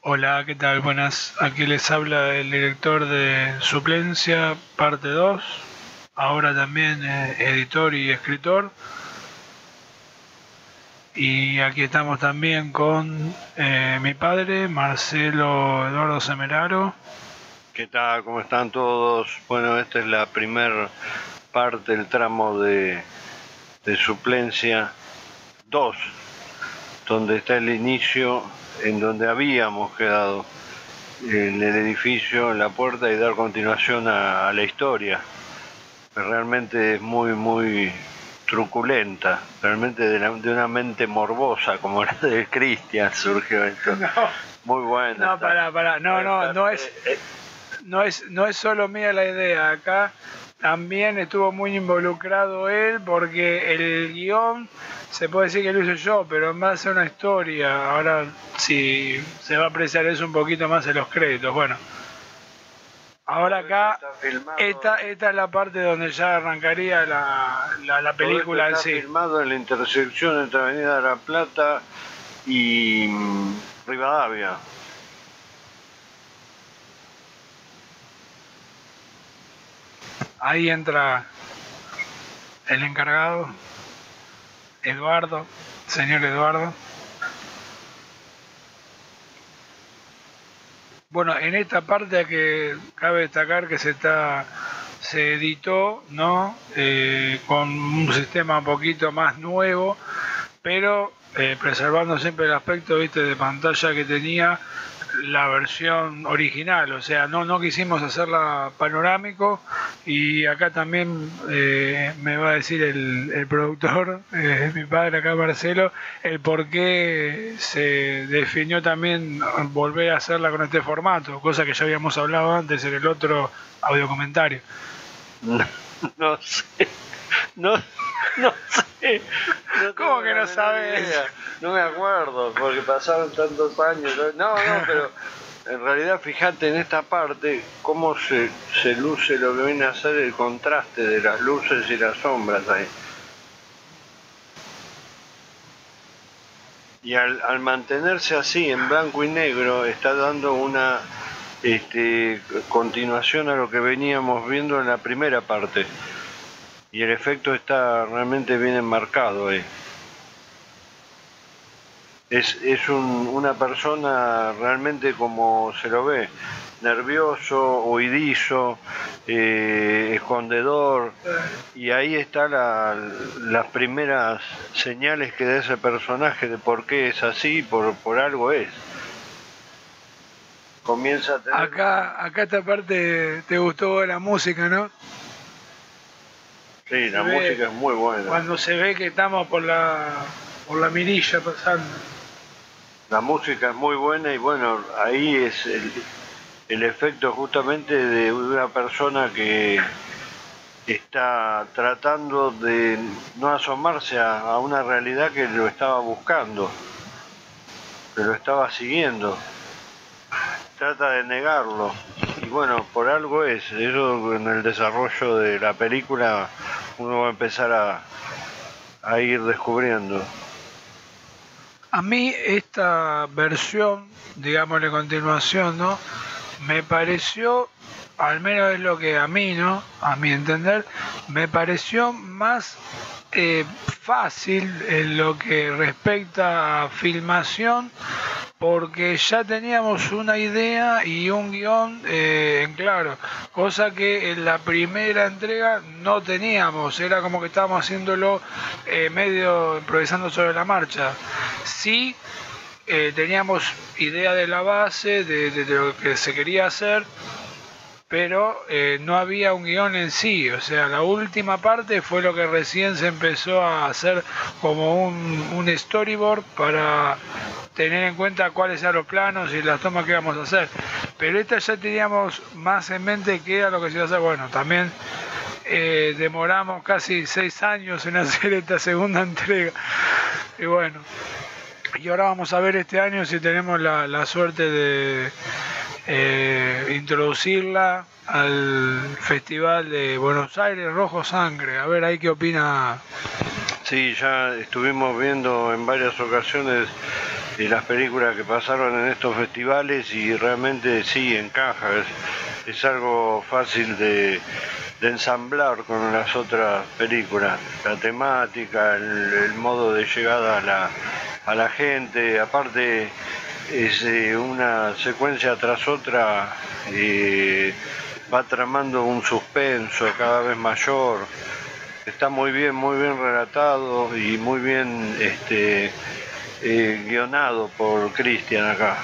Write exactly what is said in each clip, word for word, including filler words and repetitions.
Hola, ¿qué tal? Buenas. Aquí les habla el director de Suplencia, parte dos. Ahora también eh, editor y escritor. Y aquí estamos también con eh, mi padre, Marcelo Eduardo Semeraro. ¿Qué tal? ¿Cómo están todos? Bueno, esta es la primera parte, el tramo de, de Suplencia dos, donde está el inicio, en donde habíamos quedado, en el edificio, en la puerta, y dar continuación a, a la historia. Realmente es muy, muy truculenta, realmente de, la, de una mente morbosa como la de Cristian surgió esto. No, muy buena. no, está, pará, pará. No, no, está, no es, eh, eh, no es, no es solo mía la idea. Acá también estuvo muy involucrado él porque el guión se puede decir que lo hice yo, pero en base a una historia. Ahora sí se va a apreciar eso un poquito más en los créditos. Bueno. Ahora acá, esta, esta es la parte donde ya arrancaría la, la, la película en está sí. filmado en la intersección entre Avenida de la Plata y mm, Rivadavia. Ahí entra el encargado, Eduardo, señor Eduardo. Bueno, en esta parte que cabe destacar que se está se editó, ¿no? Eh, con un sistema un poquito más nuevo, pero eh, preservando siempre el aspecto, viste, de pantalla que tenía la versión original, o sea, no, no quisimos hacerla panorámico. Y acá también eh, me va a decir el, el productor, eh, mi padre acá Marcelo, el por qué se definió también volver a hacerla con este formato, cosa que ya habíamos hablado antes en el otro audio comentario. No, no sé, no, no sé. No ¿Cómo que no sabes? Idea. No me acuerdo, porque pasaron tantos años. No, no, pero en realidad fíjate en esta parte cómo se, se luce lo que viene a ser el contraste de las luces y las sombras ahí. Y al, al mantenerse así en blanco y negro está dando una este, continuación a lo que veníamos viendo en la primera parte. Y el efecto está realmente bien enmarcado ahí. Es, es un, una persona realmente como se lo ve, nervioso, huidizo, eh, escondedor, y ahí están la, las primeras señales que da ese personaje de por qué es así, por, por algo es. Comienza a tener... Acá, acá esta parte te gustó la música, ¿no? Sí, la música es muy buena. Cuando se ve que estamos por la, por la mirilla pasando. La música es muy buena y bueno, ahí es el, el efecto justamente de una persona que está tratando de no asomarse a, a una realidad que lo estaba buscando, que lo estaba siguiendo. Trata de negarlo y bueno, por algo es. Eso en el desarrollo de la película uno va a empezar a, a ir descubriendo. A mí esta versión, digámosle continuación, ¿no? Me pareció, al menos es lo que a mí, ¿no? A mi entender, me pareció más eh, fácil en lo que respecta a filmación, porque ya teníamos una idea y un guión eh, en claro, cosa que en la primera entrega no teníamos, era como que estábamos haciéndolo eh, medio improvisando sobre la marcha. Sí, eh, teníamos idea de la base, de, de, de lo que se quería hacer, pero eh, no había un guión en sí. O sea, la última parte fue lo que recién se empezó a hacer como un, un storyboard para tener en cuenta cuáles eran los planos y las tomas que íbamos a hacer. Pero esta ya teníamos más en mente qué era lo que se iba a hacer. Bueno, también eh, demoramos casi seis años en hacer esta segunda entrega. Y bueno, y ahora vamos a ver este año si tenemos la, la suerte de eh, introducirla al Festival de Buenos Aires Rojo Sangre. A ver ahí qué opina. Sí, ya estuvimos viendo en varias ocasiones de las películas que pasaron en estos festivales y realmente sí encaja, es, es algo fácil de, de ensamblar con las otras películas, la temática, el, el modo de llegada a la, a la gente, aparte es eh, una secuencia tras otra, eh, va tramando un suspenso cada vez mayor, está muy bien, muy bien relatado y muy bien este, eh, guionado por Cristian acá.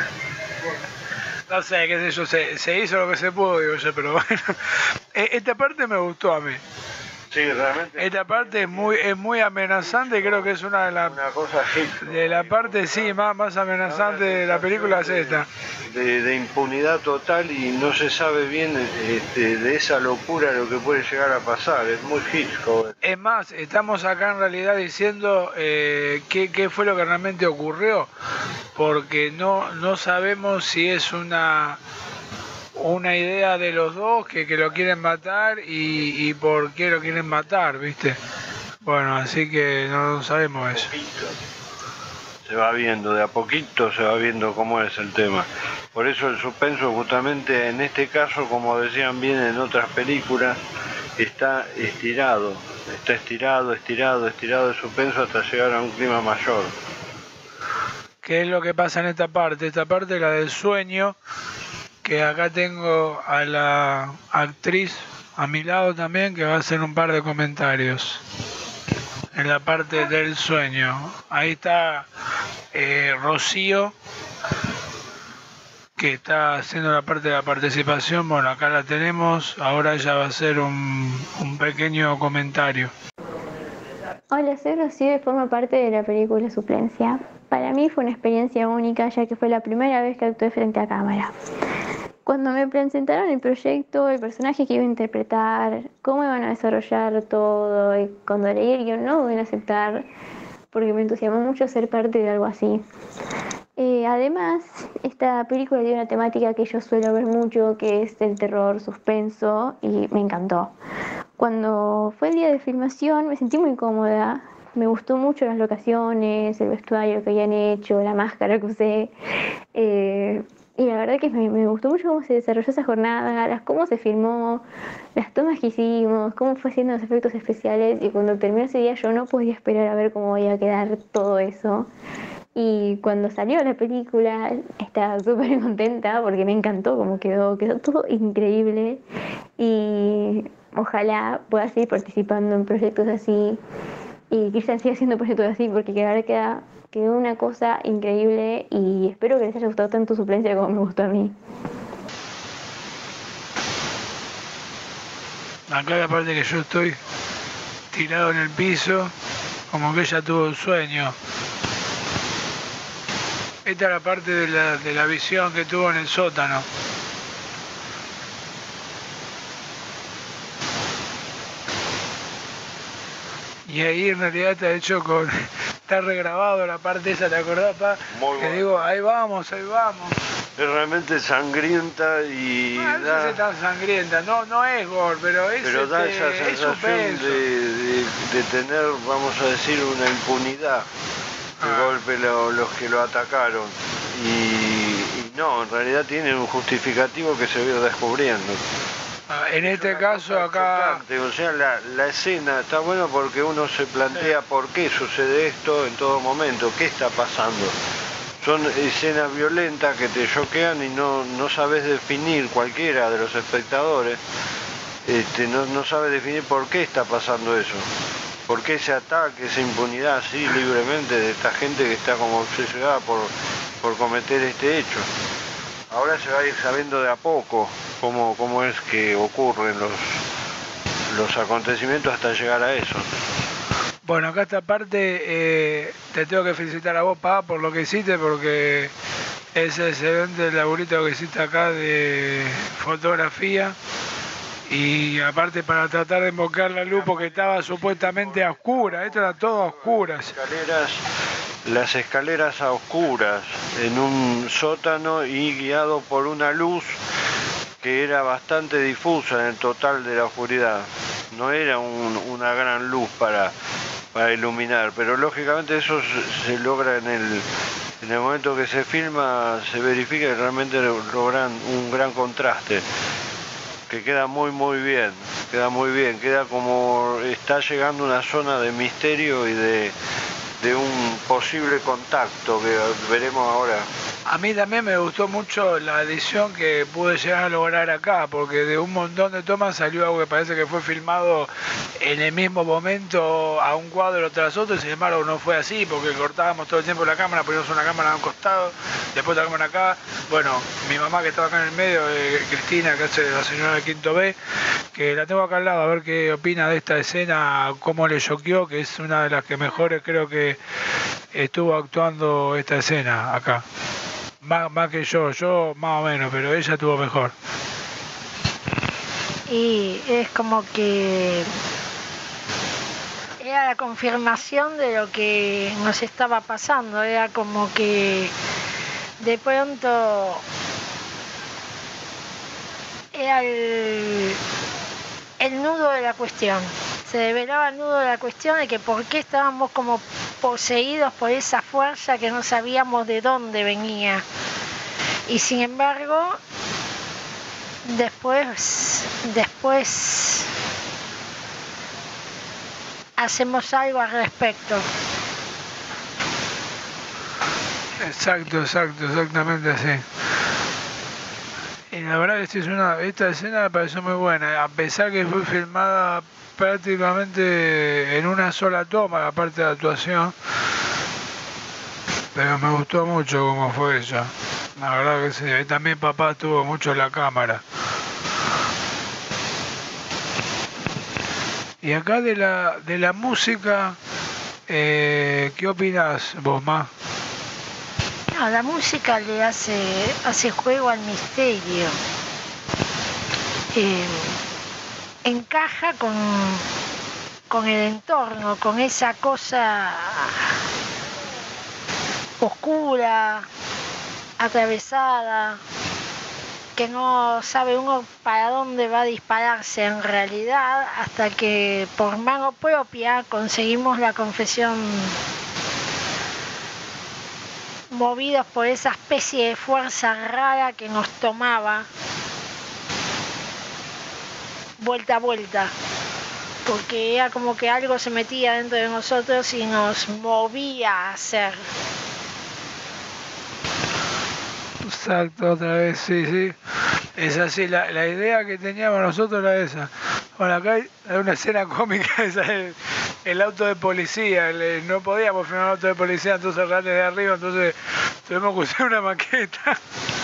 No sé, qué sé yo, se, se hizo lo que se pudo, digo yo, pero bueno. Esta parte me gustó a mí. Sí, realmente. Esta parte es muy, es muy amenazante, creo que es una de las... Una cosa hit, de la parte, sí, más, más amenazante de la película es esta. De, de impunidad total y no se sabe bien este, de esa locura lo que puede llegar a pasar, es muy Hitchcock. Es más, estamos acá en realidad diciendo eh, qué, qué fue lo que realmente ocurrió, porque no, no sabemos si es una... una idea de los dos que, que lo quieren matar y, y por qué lo quieren matar, ¿viste? Bueno, así que no sabemos eso. Se va viendo, de a poquito se va viendo cómo es el tema. Por eso el suspenso justamente en este caso, como decían bien en otras películas, está estirado, está estirado, estirado, estirado el suspenso hasta llegar a un clima mayor. ¿Qué es lo que pasa en esta parte? Esta parte, la del sueño, que acá tengo a la actriz a mi lado también, que va a hacer un par de comentarios en la parte del sueño. Ahí está eh, Rocío, que está haciendo la parte de la participación. Bueno, acá la tenemos, ahora ella va a hacer un, un pequeño comentario. Hola, soy Rocío y formo parte de la película Suplencia. Para mí fue una experiencia única, ya que fue la primera vez que actué frente a cámara. Cuando me presentaron el proyecto, el personaje que iba a interpretar, cómo iban a desarrollar todo, y cuando leí el guión no dudé en aceptar, porque me entusiasmó mucho ser parte de algo así. Eh, además, esta película tiene una temática que yo suelo ver mucho, que es el terror, suspenso, y me encantó. Cuando fue el día de filmación me sentí muy cómoda, me gustó mucho las locaciones, el vestuario que habían hecho, la máscara que usé. Eh, Y la verdad que me, me gustó mucho cómo se desarrolló esa jornada, las, cómo se filmó, las tomas que hicimos, cómo fue haciendo los efectos especiales. Y cuando terminó ese día yo no podía esperar a ver cómo iba a quedar todo eso. Y cuando salió la película estaba súper contenta porque me encantó cómo quedó, quedó todo increíble. Y ojalá pueda seguir participando en proyectos así y que siga haciendo proyectos así, porque la verdad queda... quedó una cosa increíble y espero que les haya gustado tanto Suplencia como me gustó a mí. Acá la parte que yo estoy tirado en el piso, como que ella tuvo un sueño. Esta es la parte de la, de la visión que tuvo en el sótano. Y ahí en realidad está hecho con... está regrabado la parte esa, ¿te acordás, pa? Muy que bueno. Digo, ahí vamos, ahí vamos. Es realmente sangrienta y No, no da, sé si es tan sangrienta, no, no es gore, pero es, pero da este, esa es sensación suspenso. de, de, de tener, vamos a decir, una impunidad de Ah. golpe lo- los que lo atacaron. Y, y no, en realidad tiene un justificativo que se va descubriendo. Ah, en Es este una caso cosa acá... chocante, o sea, la, la escena está buena porque uno se plantea por qué sucede esto en todo momento, qué está pasando. Son escenas violentas que te choquean y no, no sabes definir, cualquiera de los espectadores, este, no, no sabe definir por qué está pasando eso. ¿Por qué ese ataque, esa impunidad así libremente de esta gente que está como obsesionada por, por cometer este hecho? Ahora se va a ir sabiendo de a poco cómo, cómo es que ocurren los, los acontecimientos hasta llegar a eso. Bueno, acá esta parte eh, te tengo que felicitar a vos, pa, por lo que hiciste, porque es excelente el laburito que hiciste acá de fotografía. Y aparte para tratar de invocar la luz porque estaba supuestamente a oscuras, esto era todo a oscuras. Escaleras, las escaleras a oscuras en un sótano y guiado por una luz que era bastante difusa en el total de la oscuridad. No era un, una gran luz para, para iluminar, pero lógicamente eso se, se logra en el, en el momento que se filma se verifica que realmente logran un gran contraste, que queda muy muy bien, queda muy bien, queda como está llegando a una zona de misterio y de, de un posible contacto que veremos ahora. A mí también me gustó mucho la edición que pude llegar a lograr acá, porque de un montón de tomas salió algo que parece que fue filmado en el mismo momento a un cuadro tras otro, y sin embargo no fue así, porque cortábamos todo el tiempo la cámara, poníamos una cámara a un costado, después otra cámara acá. Bueno, mi mamá que estaba acá en el medio, eh, Cristina, que hace la señora del quinto B, que la tengo acá al lado, a ver qué opina de esta escena, cómo le choqueó, que es una de las que mejores creo que estuvo actuando esta escena acá. Más, más que yo, yo más o menos, pero ella estuvo mejor. Y es como que era la confirmación de lo que nos estaba pasando, era como que de pronto era el, el nudo de la cuestión. Se develaba el nudo de la cuestión de que por qué estábamos como poseídos por esa fuerza que no sabíamos de dónde venía. Y sin embargo, después, después hacemos algo al respecto. Exacto, exacto, exactamente así. Y la verdad que esta, es una, esta escena me pareció muy buena, a pesar que fue filmada prácticamente en una sola toma, la parte de actuación, pero me gustó mucho cómo fue ella. La verdad que sí. Y también papá tuvo mucho la cámara. Y acá de la de la música, eh, ¿qué opinas vos, Ma? No, la música le hace, hace juego al misterio. Eh, encaja con, con el entorno, con esa cosa oscura, atravesada, que no sabe uno para dónde va a dispararse en realidad, hasta que por mano propia conseguimos la confesión, movidos por esa especie de fuerza rara que nos tomaba vuelta a vuelta, porque era como que algo se metía dentro de nosotros y nos movía a hacer. Exacto, otra vez, sí, sí. Es así, la, la idea que teníamos nosotros era esa. Bueno, acá hay, hay una escena cómica, esa es el, el auto de policía. El, no podíamos filmar el auto de policía, entonces cerrarle de arriba, entonces tuvimos que usar una maqueta.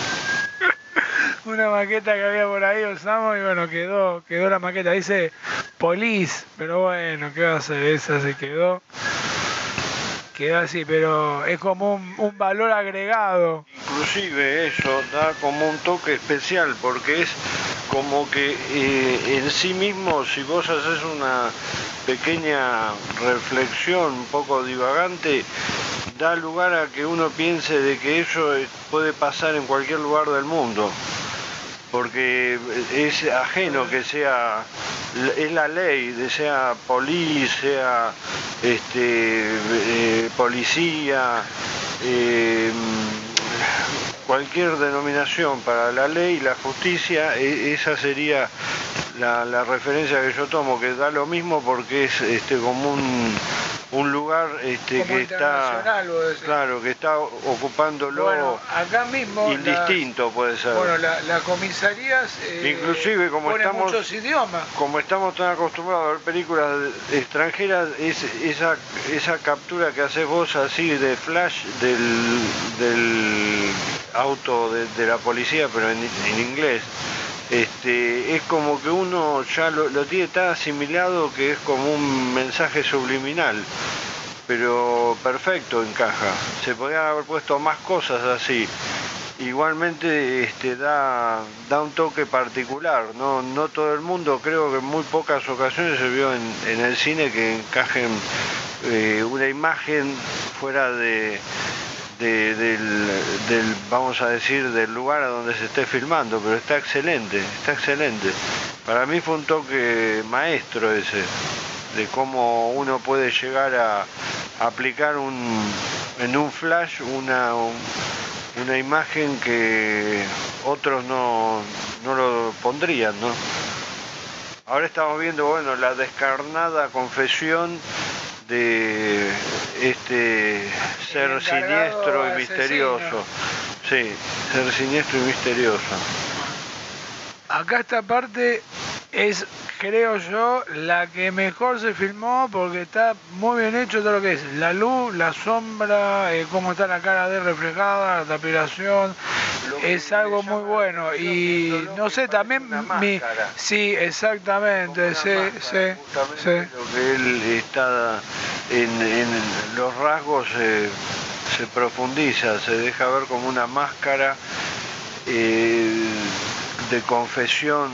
Una maqueta que había por ahí, usamos y bueno, quedó, quedó la maqueta. Dice Police, pero bueno, ¿qué va a hacer? Esa se quedó. Quedó así, pero es como un, un valor agregado. Inclusive eso da como un toque especial, porque es como que eh, en sí mismo, si vos haces una pequeña reflexión un poco divagante, da lugar a que uno piense de que eso puede pasar en cualquier lugar del mundo, porque es ajeno que sea, es la ley, de sea policía, sea este, eh, policía, eh, cualquier denominación para la ley y la justicia, esa sería la, la referencia que yo tomo, que da lo mismo porque es este, como un, un lugar este, que está, claro, que está ocupándolo, bueno, acá mismo indistinto, las, puede ser. Bueno, las la comisarías eh, inclusive como estamos, muchos idiomas. Como estamos tan acostumbrados a ver películas extranjeras, es, esa, esa captura que haces vos así de flash del, del auto de, de la policía, pero en, en inglés, este, es como que uno ya lo, lo tiene tan asimilado que es como un mensaje subliminal, pero perfecto, encaja. Se podrían haber puesto más cosas así. Igualmente este, da, da un toque particular, no, no todo el mundo, creo que en muy pocas ocasiones se vio en, en el cine que encajen eh, una imagen fuera de, de, del, del, vamos a decir, del lugar a donde se esté filmando, pero está excelente, está excelente. Para mí fue un toque maestro ese, de cómo uno puede llegar a, aplicar un, en un flash una, un, una imagen que otros no, no lo pondrían, ¿no? Ahora estamos viendo, bueno, la descarnada confesión de este ser siniestro y misterioso. Sí, ser siniestro y misterioso. Acá esta parte es, creo yo, la que mejor se filmó porque está muy bien hecho todo lo que es la luz, la sombra, eh, cómo está la cara de reflejada, la tapilación, es algo muy bueno. Y no sé, también mi... Sí, exactamente, sí, sí, sí. Lo que él está en, en los rasgos eh, se profundiza, se deja ver como una máscara eh, de confesión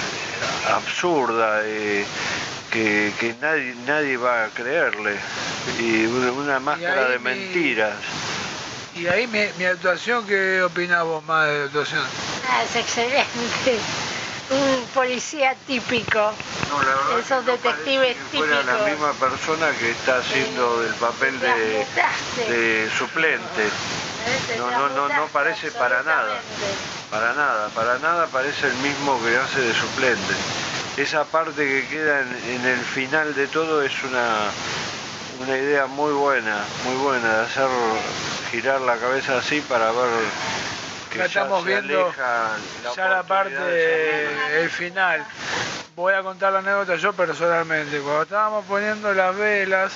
absurda, eh, que, que nadie, nadie va a creerle, y una, una máscara de mentiras. Mi, y ahí mi, mi actuación, ¿qué opinás vos más de la actuación? Ah, es excelente. Un policía típico. No, la verdad esos que detectives no típicos. Fuera la misma persona que está haciendo el papel de, de suplente. No, no, no, no parece para nada. Para nada, para nada parece el mismo que hace de suplente. Esa parte que queda en, en el final de todo es una, una idea muy buena, muy buena, de hacer girar la cabeza así para ver que ya estamos viendo la ya la parte, de el final. Voy a contar la anécdota yo personalmente. Cuando estábamos poniendo las velas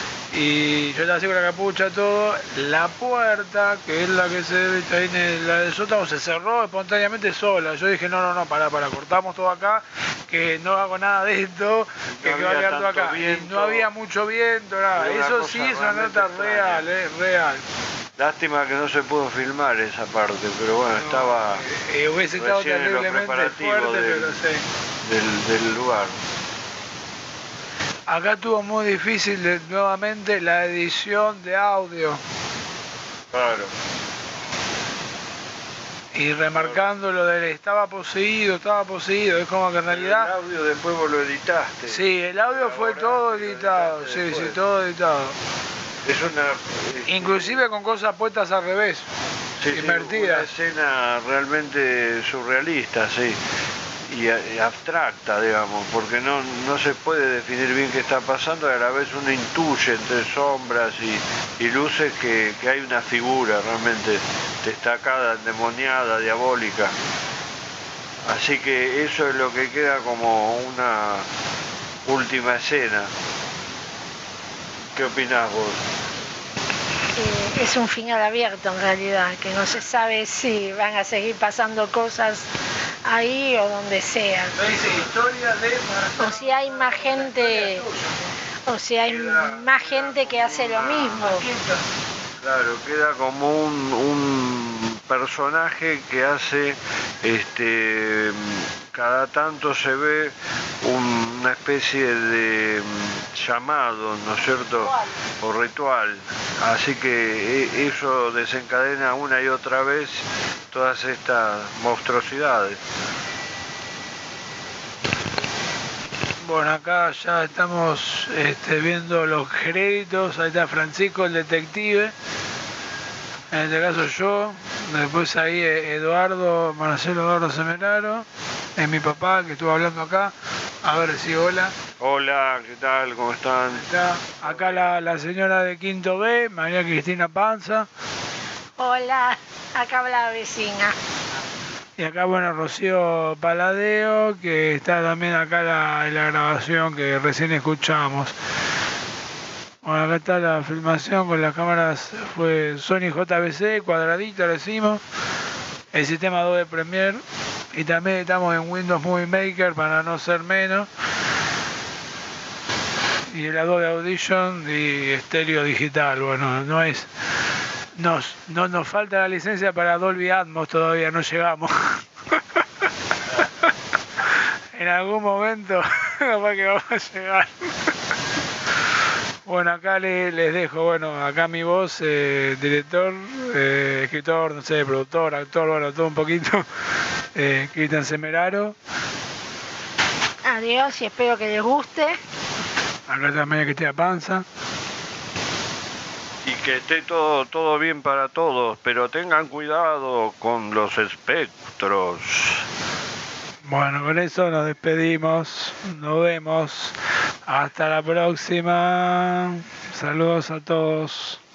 y yo estaba así con la capucha, todo, la puerta, que es la que se ve ahí en la del sótano, se cerró espontáneamente sola. Yo dije, no, no, no, pará, pará, cortamos todo acá, que no hago nada de esto, que, no que va a quedar todo acá. Viento, y no había mucho viento, nada. Eso sí es una nota real, eh, real. Lástima que no se pudo filmar esa parte, pero bueno, no, estaba eh, hubiese estado terriblemente fuerte, del, pero sí. del, del lugar. Acá estuvo muy difícil de, nuevamente la edición de audio. Claro. Y remarcando lo del estaba poseído, estaba poseído, es como que en realidad... El audio después vos lo editaste. Sí, el audio fue todo editado, sí, después. sí, todo editado. Es una... Es... Inclusive con cosas puestas al revés, sí, invertidas. Sí, una escena realmente surrealista, sí. Y, y abstracta, digamos, porque no, no se puede definir bien qué está pasando, y a la vez uno intuye entre sombras y, y luces que, que hay una figura realmente destacada, endemoniada, diabólica. Así que eso es lo que queda como una última escena. ¿Qué opinás vos? Eh, es un final abierto en realidad, que no se sabe si van a seguir pasando cosas ahí o donde sea. O si hay más gente, o si hay más gente que hace lo mismo. Claro, queda como un, un personaje que hace, este, cada tanto se ve un, una especie de llamado, ¿no es cierto? Ritual. O ritual. Así que eso desencadena una y otra vez todas estas monstruosidades. Bueno, acá ya estamos este, viendo los créditos. Ahí está Francisco, el detective. En este caso yo. Después ahí Eduardo, Marcelo Eduardo Semeraro. Es mi papá que estuvo hablando acá. A ver si hola. Hola, ¿qué tal? ¿Cómo están? Está acá la, la señora de Quinto B, María Cristina Panza. Hola, acá habla la vecina. Y acá, bueno, Rocío Paladeo, que está también acá la, en la grabación que recién escuchamos. Bueno, acá está la filmación con las cámaras, fue Sony J V C, cuadradita le decimos, el sistema Adobe Premiere, y también estamos en Windows Movie Maker para no ser menos, y el Adobe Audition y estéreo digital. Bueno, no es... Nos, no nos falta la licencia para Dolby Atmos, todavía no llegamos. En algún momento capaz que vamos a llegar. Bueno, acá les, les dejo, bueno, acá mi voz, eh, director, eh, escritor, no sé, productor, actor, bueno, todo un poquito. Eh, Cristian Semeraro. Adiós y espero que les guste. Acá también Cristina Panza. que esté todo, todo bien para todos, pero tengan cuidado con los espectros. Bueno, con eso nos despedimos. Nos vemos. Hasta la próxima. Saludos a todos.